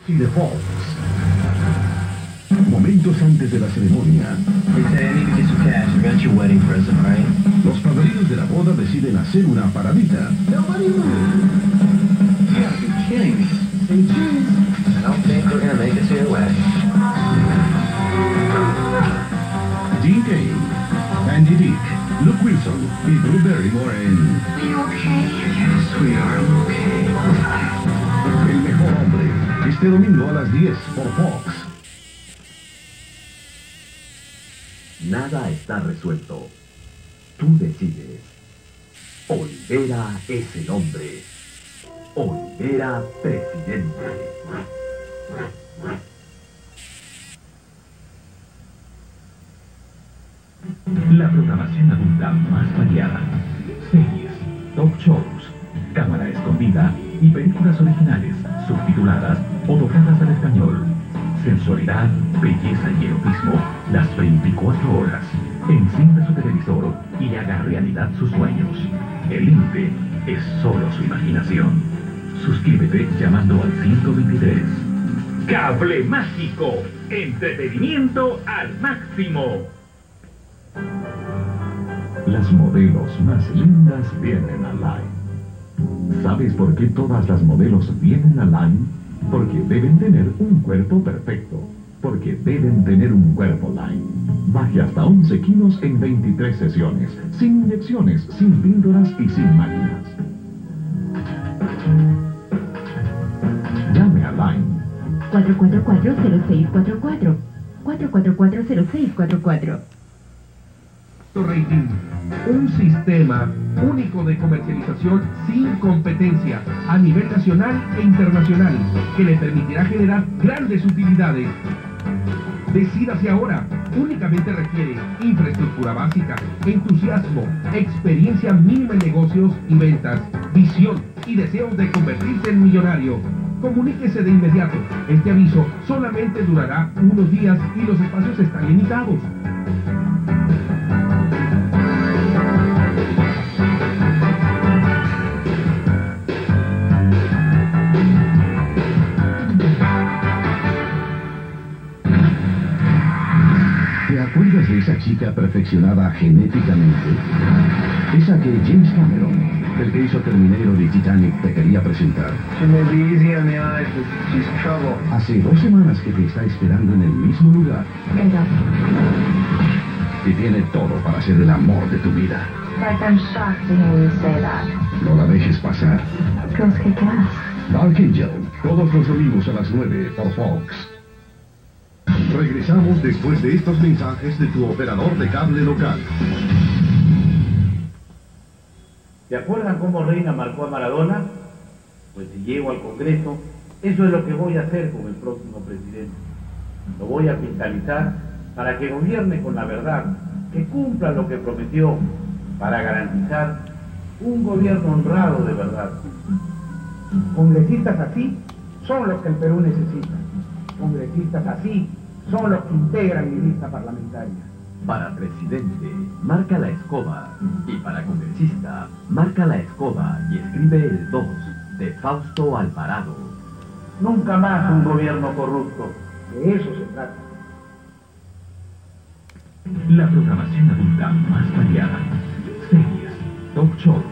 Cinefox. Momentos antes de la ceremonia. Los padrinos de la boda deciden hacer una paradita. Dean Cain, Andy Dick, Luke Wilson y Drew Barrymore en... Are you okay? Yes, we are okay. El mejor hombre, este domingo a las 10 por Fox. Nada está resuelto. Tú decides. Olvera es el hombre. Olvera presidente. La programación adulta más variada. Series, talk shows, cámara escondida y películas originales, subtituladas o dobladas al español. Sensualidad, belleza y erotismo las 24 horas. Encienda su televisor y haga realidad sus sueños. El límite es solo su imaginación. Suscríbete llamando al 123. Cable Mágico. Entretenimiento al máximo. Las modelos más lindas vienen a Line. ¿Sabes por qué todas las modelos vienen a Line? Porque deben tener un cuerpo perfecto. Porque deben tener un cuerpo Line. Baje hasta 11 kilos en 23 sesiones. Sin inyecciones, sin píldoras y sin máquinas. Llame a Line. 444-0644. 444-0644. Rating, un sistema único de comercialización sin competencia a nivel nacional e internacional que le permitirá generar grandes utilidades. Decídase ahora. Únicamente requiere infraestructura básica, entusiasmo, experiencia mínima en negocios y ventas, visión y deseos de convertirse en millonario. Comuníquese de inmediato. Este aviso solamente durará unos días y los espacios están limitados. ¿Te acuerdas de esa chica perfeccionada genéticamente? Esa que James Cameron, el que hizo Terminator y Titanic, te quería presentar. Hace 2 semanas que te está esperando en el mismo lugar. Y tiene todo para ser el amor de tu vida. No la dejes pasar. Dark Angel, todos los domingos a las 9 por Fox. Regresamos después de estos mensajes de tu operador de cable local. ¿Se acuerdan cómo Reina marcó a Maradona? Pues si llego al Congreso, eso es lo que voy a hacer con el próximo presidente. Lo voy a fiscalizar para que gobierne con la verdad, que cumpla lo que prometió, para garantizar un gobierno honrado de verdad. Congresistas así son los que el Perú necesita. Congresistas así son los que integran mi lista parlamentaria. Para presidente, marca la escoba. Y para congresista, marca la escoba y escribe el 2 de Fausto Alvarado. Nunca más un gobierno corrupto. De eso se trata. La programación adulta más variada. Series, talk shows,